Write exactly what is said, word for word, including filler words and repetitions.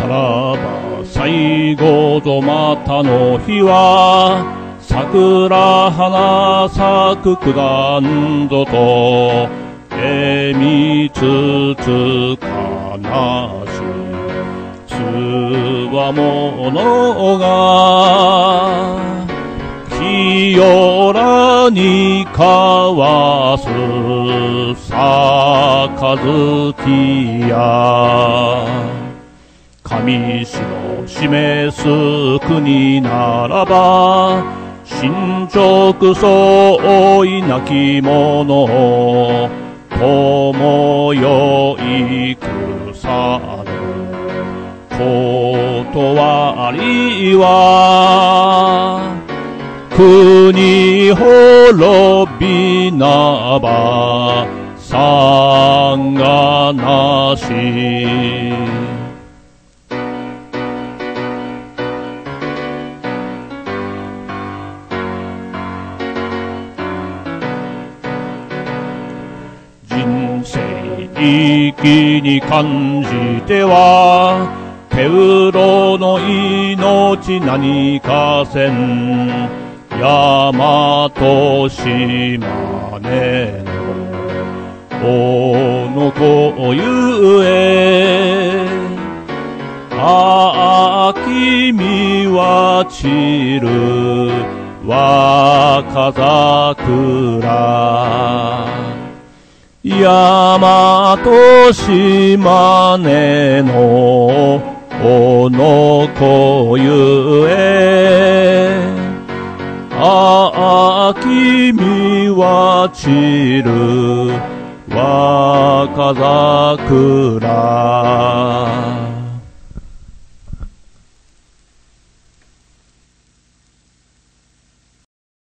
らば最後ぞまたの日は桜花咲く九段ぞとえみつつ悲しつわものが清らに交わす杯や神師の示す国ならば進捗相違なき者友よい草の断りは国滅びなば産がなし人生生きに感じては手うろの命何かせん大和島根のおの子ゆえああ君は散る若桜大和島根のおの子ゆえああ君は散る若桜